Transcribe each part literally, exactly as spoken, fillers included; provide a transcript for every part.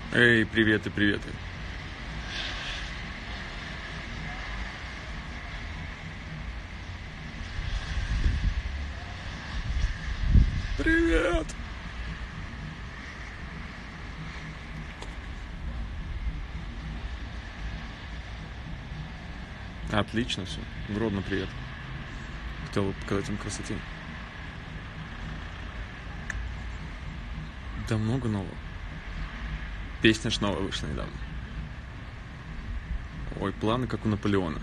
Эй, приветы, приветы. Привет! Отлично все. Гродно привет. Хотел бы показать им красоте. Да много нового. Песня ж новая вышла недавно. Ой, планы как у Наполеона.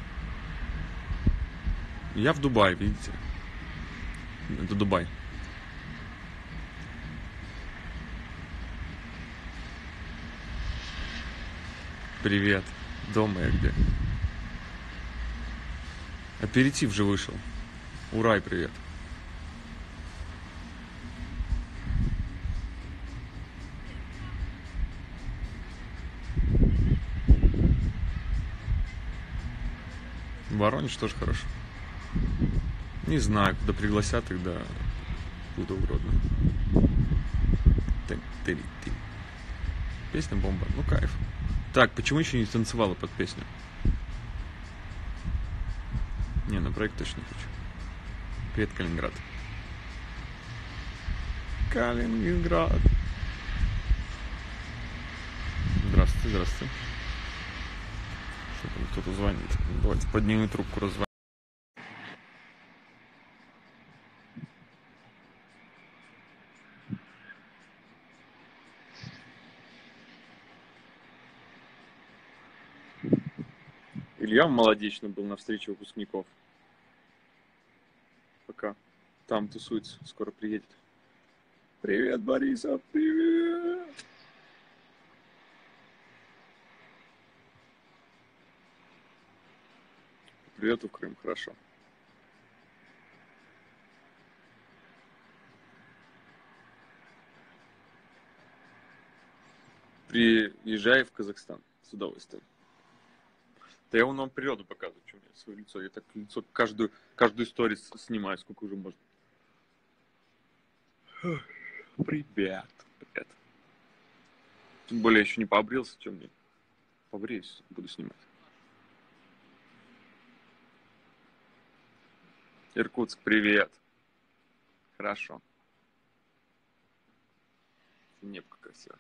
Я в Дубае, видите? Это Дубай. Привет. Дома я где? Аперитив же вышел. Урай, привет. Воронеж тоже хорошо. Не знаю, куда пригласят, тогда буду в Гродно. Песня бомба. Ну, кайф. Так, почему еще не танцевала под песню? Не, на проект точно не хочу. Привет, Калининград. Калининград. Здравствуйте, здравствуйте. Что там, кто-то звонит. Давайте поднимем трубку, раззвоним. Илья в Молодечном был на встрече выпускников. Пока там тусуется, скоро приедет. Привет, Борисов, привет! Привет в Крым, хорошо. Приезжай в Казахстан с удовольствием. Да я вон вам природу показываю, что у меня свое лицо. Я так лицо каждую, каждую историю снимаю, сколько уже можно. Привет, привет. Тем более я еще не побрился, чем мне. Побреюсь, буду снимать. Иркутск, привет. Хорошо. Небо красиво.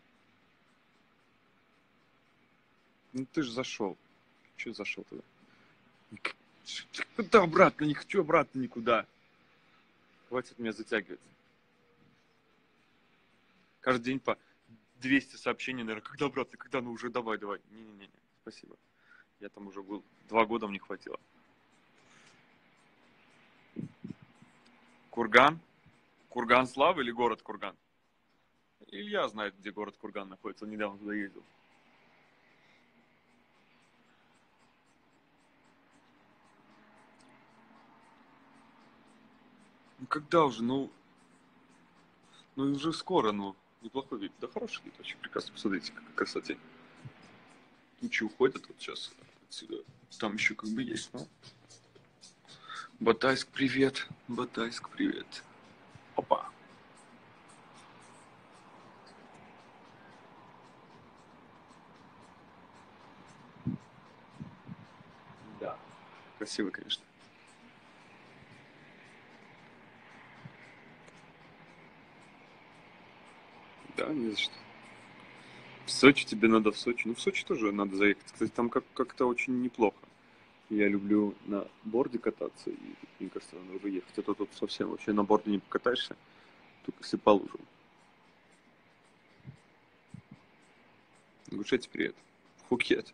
Ну ты же зашел. Че зашел туда? Куда обратно? Не хочу обратно никуда. Хватит меня затягивать. Каждый день по двести сообщений, наверное. Когда обратно? Когда? Ну уже давай, давай. Не-не-не, спасибо. Я там уже был. Два года мне хватило. Курган? Курган Славы или город Курган? Илья знает, где город Курган находится. Он недавно туда ездил. Ну когда уже? Ну, ну уже скоро, ну. Неплохой вид. Да хороший вид, очень прекрасно. Посмотрите, какая красота. Тучи уходят вот сейчас отсюда. Там еще как бы есть, но... Батайск, привет. Батайск, привет. Опа. Да. Красиво, конечно. Да, не за что. В Сочи тебе надо в Сочи. Ну, в Сочи тоже надо заехать. Кстати, там как- как-то очень неплохо. Я люблю на борде кататься, и мне кажется, надо уже ехать. А то тут совсем вообще на борде не покатаешься, только если по лужам. Ингушетия, привет. Пхукет.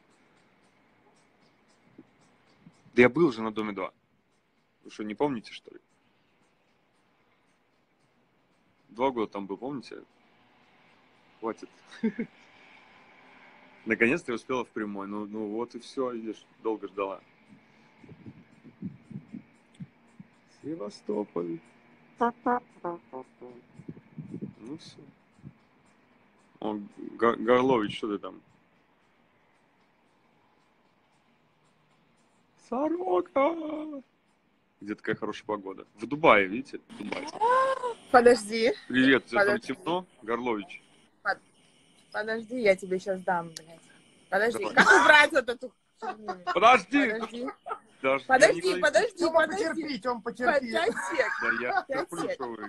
Да я был уже на Доме два. Вы что, не помните, что ли? Два года там был, помните? Хватит. Наконец-то я успела в прямой. Ну, ну вот и все, видишь, долго ждала. Севастополь. Ну все. О, Гор- Горлович, что ты там? Сорока! Где такая хорошая погода? В Дубае, видите? Дубай. Подожди. Привет, у тебя там Подожди. темно? Горлович. Под- Подожди, я тебе сейчас дам, блядь. Подожди, Давай. как убрать вот эту херню? Подожди! Подожди, Даже подожди, я не- подожди, Тёма, подожди. потерпи, Тём, потерпи. Пять сек. Да я Пять терплю, сек. что вы.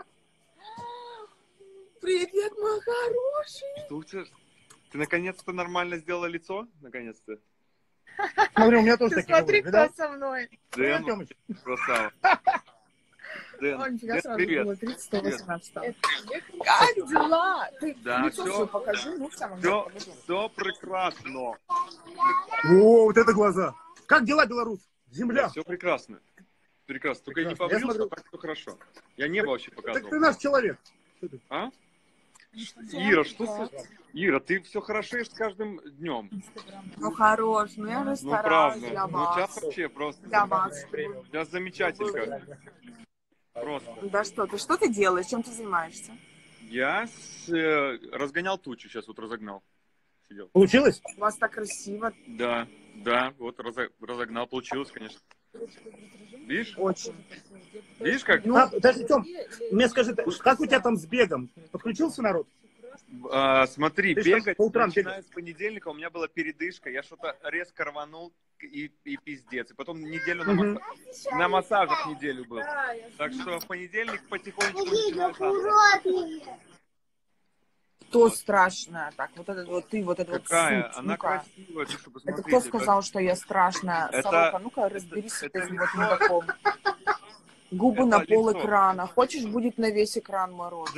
Привет, мой хороший. Что у тебя? Ты наконец-то нормально сделала лицо? Наконец-то. Смотри, у меня тоже Ты такие смотри, же, кто видал? со мной. Привет, Дэн, Тёмыч. красава. Дэн, О, нифига, Дэн, сразу привет. было тридцать, сто Привет. восемнадцать. Как дела? Ты Да, лицо всё. свое покажи, ну, в самом деле, Все, покажи. все прекрасно. О, вот это глаза. Как дела, белорус? Земля. Все прекрасно. Прекрасно. Только я не Прекрасно. Я побрился, смотрю- а так все хорошо. Я небо вообще Так показывал. ты наш человек. А? Ира, что с... Ира, ты все хорошеешь с каждым днем. Ну, хорош, ну, я же Ну, стараюсь правда. для Ну, сейчас вас. вообще просто... Для вас. чтобы- Сейчас замечательно. Просто. Да что ты, что ты делаешь, чем ты занимаешься? Я с, э, разгонял тучу, сейчас вот разогнал. Сидел. Получилось? У вас так красиво, Да, да, вот разо- разогнал, получилось, конечно. Видишь? очень. Видишь как? Ну, А, подожди, Тём, мне скажи, как у тебя там с бегом? Подключился народ? А, смотри, Ты ж там бегать, по утрам начиная с понедельника, у меня была передышка, я что-то резко рванул и, и пиздец. И потом неделю на, Мгм. масса- на массажах неделю был. Так что в понедельник потихонечку начинаю заново. кто Вот. страшная? Так, вот этот вот ты, вот этот вот Какая? суть. Она Ну-ка. красивая, ты что, Это посмотрите. кто сказал, что я страшная? Это- Сорока, ну-ка разберись с это этим вот лицо. мудаком. Губы Это на пол лицо. экрана. Хочешь, будет на весь экран мой рот?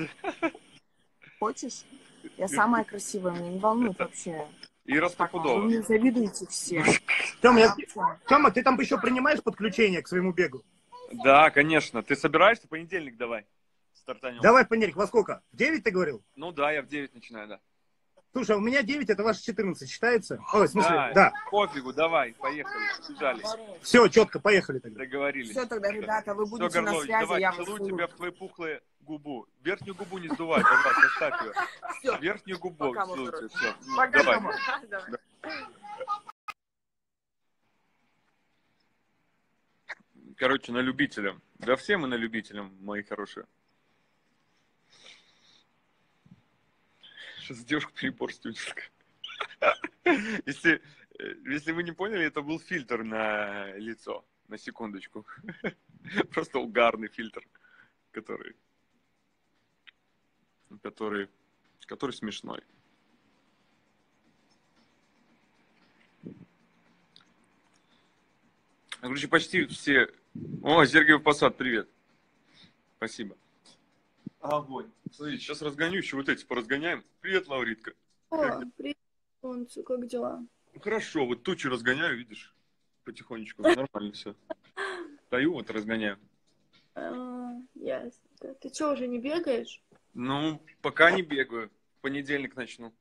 Хочешь? Я самая красивая, меня не волнует Это- вообще. Ира Вы стопудово. мне завидуете все. Тём, я... Всё. Тёма, ты там еще принимаешь подключение к своему бегу? Да, конечно. Ты собираешься? Понедельник давай. Стартанем. Давай в понедельник, во сколько? В девять ты говорил? Ну да, я в девять начинаю, да. Слушай, а у меня девять, это ваше четырнадцать считается? Ой, в смысле, Да, да. пофигу, давай, поехали, побежали. Все, четко, поехали тогда. Договорились. Все тогда, ребята, вы Все, будете на Горлович, связи, давай, я вас целую целую. тебя в твою пухлую губу. Верхнюю губу не сдувай, пожалуйста, оставь ее. Всё. Верхнюю губу Пока, мой целую тебя, хороший. все. Пока, Давай. Тома. Давай. Короче, на любителя. Да все мы на любителя, мои хорошие. Сейчас девушка переборствует. Если, если вы не поняли, это был фильтр на лицо. На секундочку. Просто угарный фильтр, который, который, который смешной. Короче, почти все... О, Сергеев Посад, привет. Спасибо. Огонь. Смотрите, сейчас разгоню, еще вот эти поразгоняем. Привет, Лауритка. О, привет, солнце, как дела? Ну, хорошо, вот тучи разгоняю, видишь, потихонечку. Нормально все. Стою, вот разгоняю. А, ясно. Ты что, уже не бегаешь? Ну, пока не бегаю. В понедельник начну.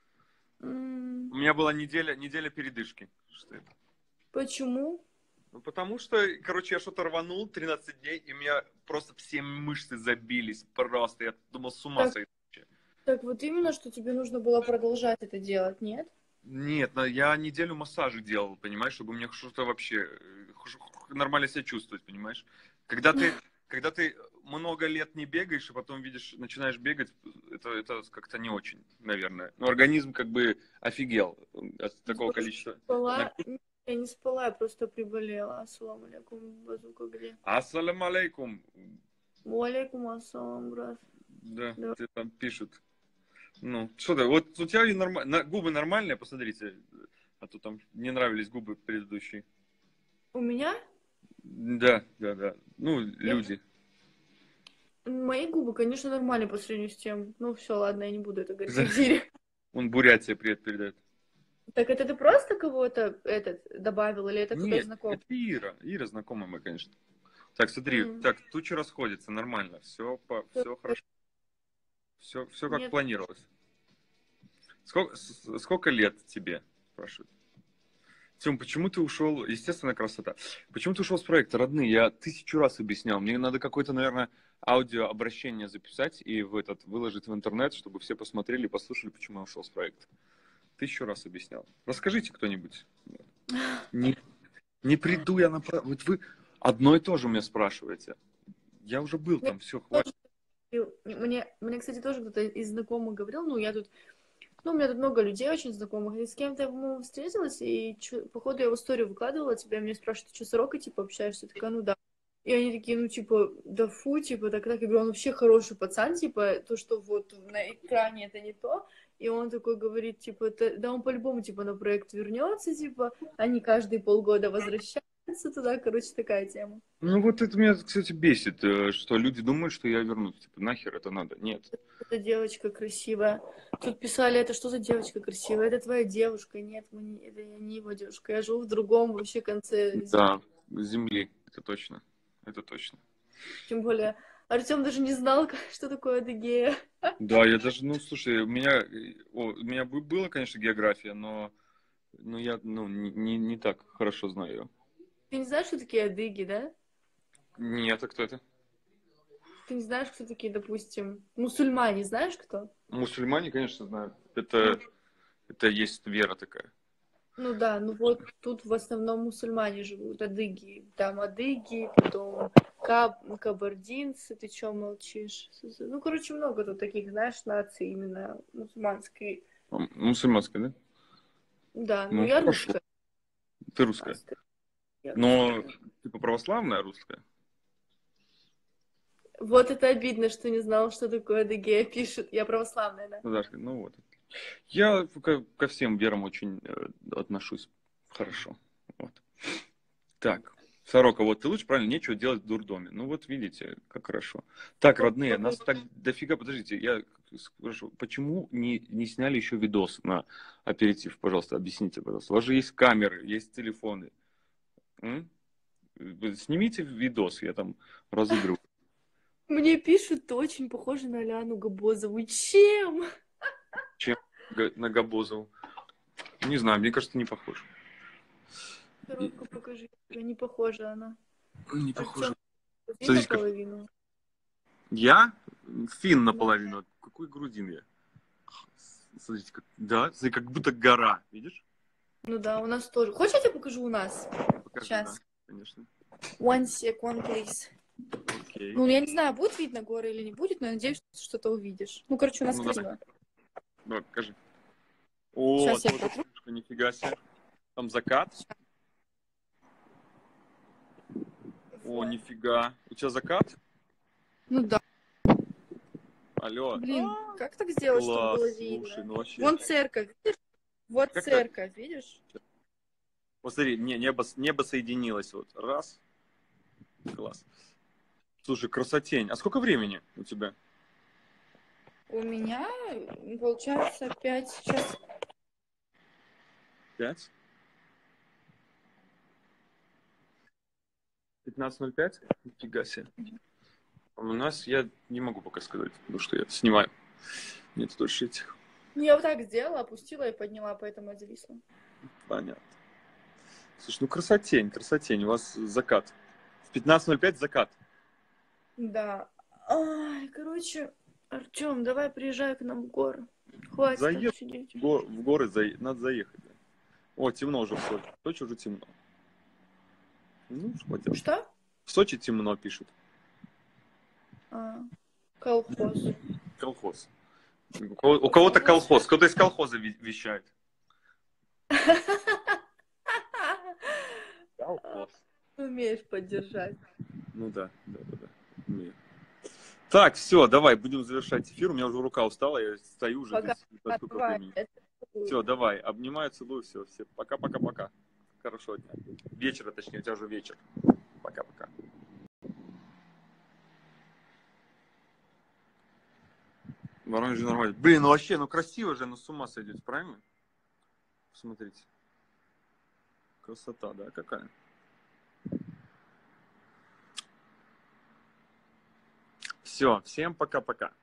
М, У меня была неделя, неделя передышки. Что это? Почему? Ну, потому что, короче, я что-то рванул тринадцать дней, и у меня просто все мышцы забились. Просто, я думал, с ума Так. сойти. Так вот именно, что тебе нужно было продолжать это делать, нет? Нет, но я неделю массажи делал, понимаешь, чтобы мне что-то вообще э, х- нормально себя чувствовать, понимаешь? Когда ты, когда ты много лет не бегаешь, и потом видишь, начинаешь бегать, это, это как-то не очень, наверное. Но организм как бы офигел от такого количества. Спала? Я не спала, я просто приболела. Ассаламу алейкум, базука где? Ассаламу алейкум. Алейкум ассалам, брат. Да, Да. тебе там пишут. Ну, что ты, вот у тебя норма- на- губы нормальные, посмотрите. А то там не нравились губы предыдущие. У меня? Да, да, да. Ну, люди. Мои губы, конечно, нормальные по сравнению с тем. Ну все, ладно, я не буду это говорить в эфире. Он Бурятия привет передает. Так это ты просто кого-то этот добавил, или это кто-то Нет, знакомый? это Ира. Ира знакомая мы, конечно. Так, смотри, Мгм. так, тучи расходятся, нормально. Все, по, все хорошо. Все, все как Нет. планировалось. Сколько, с- сколько лет тебе, спрашивают? Тём, почему ты ушел? Естественно, красота. Почему ты ушел с проекта «Родные»? Я тысячу раз объяснял. Мне надо какое-то, наверное, аудиообращение записать и в этот выложить в интернет, чтобы все посмотрели и послушали, почему я ушел с проекта. Тысячу раз объяснял. Расскажите кто-нибудь. Не, не приду я на... про- Вот вы одно и то же меня спрашиваете. Я уже был там, все, хватит. Мне, мне, кстати, тоже кто-то из знакомых говорил, ну, я тут Ну, у меня тут много людей очень знакомых. И с кем-то я, по-моему, встретилась, и чё- походу я в историю выкладывала тебя, меня спрашивают, ты что, с Рокой, типа, общаешься? Я такая, ну да. И они такие, ну, типа, да фу, типа, так, так. Я говорю, он вообще хороший пацан, типа, то, что вот на экране это не то. И он такой говорит, типа, «Да да он по-любому, типа, на проект вернется, типа, они каждые полгода возвращаются туда, короче, такая тема. Ну вот это меня, кстати, бесит, э, что люди думают, что я вернусь. Типа, нахер это надо? Нет. Эта девочка красивая. Тут писали, это что за девочка красивая? Это твоя девушка. Нет, мы не- это я не его девушка. Я живу в другом вообще конце земли. Да, с земли, это точно. Это точно. Тем более, Артем даже не знал, как- что такое Адыгея. Да, я даже, ну, слушай, у меня, э, о, у меня бы- была, конечно, география, но, но я, ну, не, не, не так хорошо знаю ее. Ты не знаешь, что такие адыги, да? Нет, а кто это? Ты не знаешь, кто такие, допустим, мусульмане, знаешь кто? Мусульмане, конечно, знают. Ну, Это, это есть вера такая. ну да, ну вот тут в основном мусульмане живут, адыги. Там адыги, потом каб, кабардинцы, ты чё молчишь? Ну, короче, много тут таких, знаешь, наций именно мусульманской. М, Мусульманская, да? Да, ну Ну, я хорошо. русская. Ты русская. Астра, я Но, русская. типа, православная русская? Вот это обидно, что не знал, что такое Адыгея пишет. Я православная, да. Ну, Дашка, ну вот. Я ко, ко всем верам очень э, отношусь хорошо. Вот. Так, Сорока, вот ты лучше, правильно, нечего делать в дурдоме. Ну вот видите, как хорошо. Так, родные, нас так дофига, подождите, я спрашиваю, почему не, не сняли еще видос на аперитив, пожалуйста, объясните, пожалуйста. У вас же есть камеры, есть телефоны. М? Вы снимите видос, я там разыгрываю. Мне пишут, ты очень похожа на Аляну Габозову. Чем? Чем га- на Габозову? Не знаю, мне кажется, не похож. Коробку покажи. Не похожа она. Не похоже. Артем, груди Смотрите, как наполовину. я фин Да. наполовину. Какой грузин я? Смотрите, как, да, смотри, как будто гора, видишь? Ну да, у нас тоже. Хочешь, я тебе покажу у нас? Покажи, Сейчас. да, конечно. One second, please. Окей. Ну, я не знаю, будет видно горы или не будет, но я надеюсь, что что-то увидишь. Ну, короче, у нас Ну, давай. красиво. Давай, покажи. О, Сейчас я тоже протру. солнышко, нифига себе. Там закат. О, Вот. нифига. У тебя закат? Ну да. Алло. Блин, как так сделать, чтобы Класс, было слушай, видно? ну вообще. Вон церковь, видишь? Вот Как так? церковь, видишь? Посмотри, не, небо, небо соединилось. Вот. Раз. Класс. Слушай, красотень. А сколько времени у тебя? У меня, получается, пять сейчас. Пять? пятнадцать ноль пять? Нифига себе. У нас я не могу пока сказать, потому что я снимаю. Нет больше этих. Ну, я вот так сделала, опустила и подняла, поэтому я зависла. Понятно. Слушай, ну красотень, красотень. У вас закат. В пятнадцать ноль пять закат. Да. Ай, короче, Артем, давай приезжай к нам в горы. Хватит Заеду так сидеть. в, го- в горы, за... надо заехать. О, темно уже в Сочи. В Сочи уже темно. Ну, что поделать. Что? В Сочи темно, пишут. А, колхоз. Колхоз. У, кого- у кого-то колхоз. Кто-то из колхоза ве- вещает. Колхоз. Умеешь поддержать. Ну да, да, да, да. Умею. Так, все, давай, будем завершать эфир. У меня уже рука устала, я стою уже Пока. здесь. Сколько Давай. времени? Это- Все, давай, обнимаю, целую, все, все. Пока-пока-пока. Хорошего дня. Вечера, точнее, у тебя уже вечер. Пока-пока. В Воронеже нормально. Блин, ну вообще, ну красиво же, ну с ума сойдете, правильно? Посмотрите. Красота, да, какая? Все, всем пока-пока.